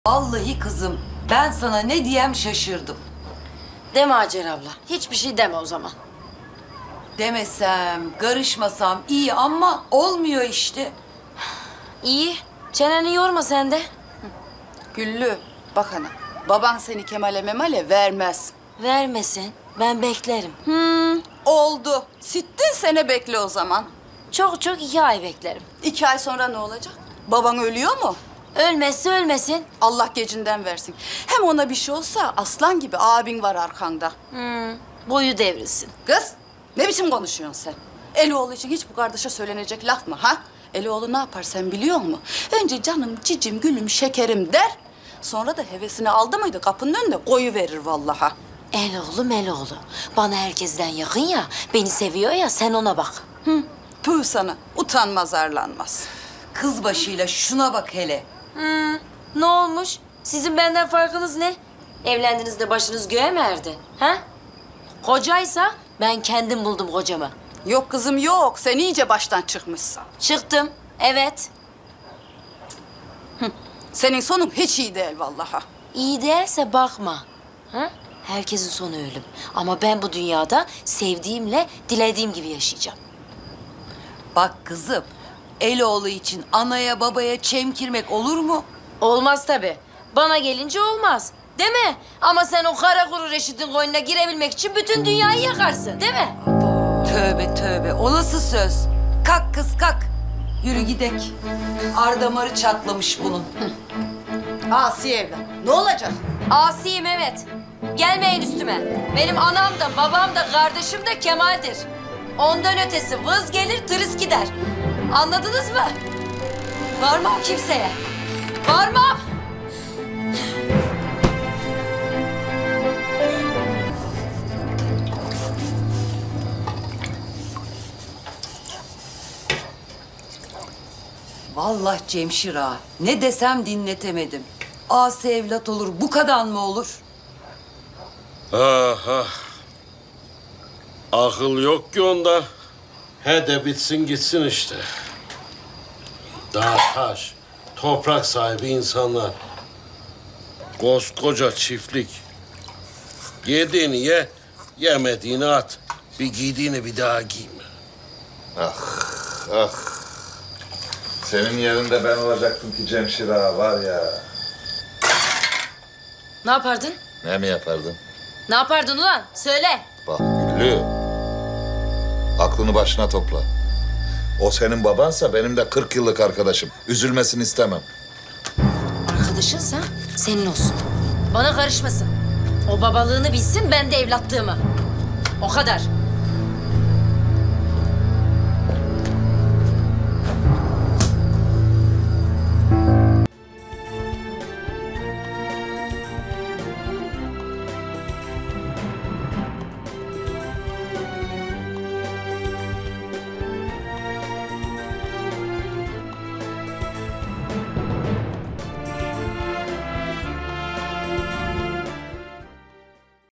Vallahi kızım ben sana ne diyem şaşırdım. Deme Hacer abla. Hiçbir şey deme o zaman. Demesem, karışmasam iyi ama olmuyor işte. İyi. Çeneni yorma sen de. Güllü, bak ana. Baban seni Kemal'e memale vermez. Vermesin. Ben beklerim. Oldu. Sittin sene bekle o zaman. Çok çok 2 ay beklerim. 2 ay sonra ne olacak? Baban ölüyor mu? Ölmezse ölmesin. Allah gecinden versin. Hem ona bir şey olsa aslan gibi abin var arkanda. Boyu devrilsin. Kız, ne biçim konuşuyorsun sen? Eloğlu için hiç bu kardeşe söylenecek laf mı ha? Eloğlu ne yapar sen biliyor musun? Önce canım, cicim, gülüm, şekerim der. Sonra da hevesini aldı mıydı kapının önünde koyuverir vallaha. Eloğlu meloğlu. Bana herkesten yakın ya. Beni seviyor ya, sen ona bak. Tüh sana, utanmaz arlanmaz. Kız başıyla şuna bak hele. Ne olmuş? Sizin benden farkınız ne? Evlendiğinizde başınız göğe mi erdi? Ha? Kocaysa ben kendim buldum kocamı. Yok kızım yok, sen iyice baştan çıkmışsın. Çıktım. Evet. Senin sonun hiç iyi değil vallaha. İyi değilse bakma. Ha? Herkesin sonu ölüm. Ama ben bu dünyada sevdiğimle dilediğim gibi yaşayacağım. Bak kızım, Eloğlu için anaya babaya çemkirmek olur mu? Olmaz tabii. Bana gelince olmaz. Değil mi? Ama sen o kara kuru Reşit'in koynuna girebilmek için bütün dünyayı yakarsın. Değil mi? Tövbe tövbe, o nasıl söz? Kalk kız kalk. Yürü gidek. Ardamarı çatlamış bunun. Asiye evlat, ne olacak? Asiyim evet. Gelmeyin üstüme. Benim anam da babam da kardeşim de Kemal'dir. Ondan ötesi vız gelir tırıs gider. Anladınız mı? Varmam kimseye. Varmam. Vallahi Cemşir ağa, ne desem dinletemedim. Asi evlat olur, bu kadar mı olur? Ah ah. Akıl yok ki onda. He de bitsin gitsin işte. Dağ, taş, toprak sahibi insanlar. Koskoca çiftlik. Yediğini ye, yemediğini at. Bir giydiğini bir daha giyme. Ah. Senin yerinde ben olacaktım ki Cemşir ağa var ya. Ne yapardın? Ne mi yapardın? Ne yapardın ulan? Söyle. Bak Güllü. Aklını başına topla. O senin babansa benim de 40 yıllık arkadaşım. Üzülmesini istemem. Arkadaşınsa senin olsun. Bana karışmasın. O babalığını bilsin, ben de evlatlığımı. O kadar.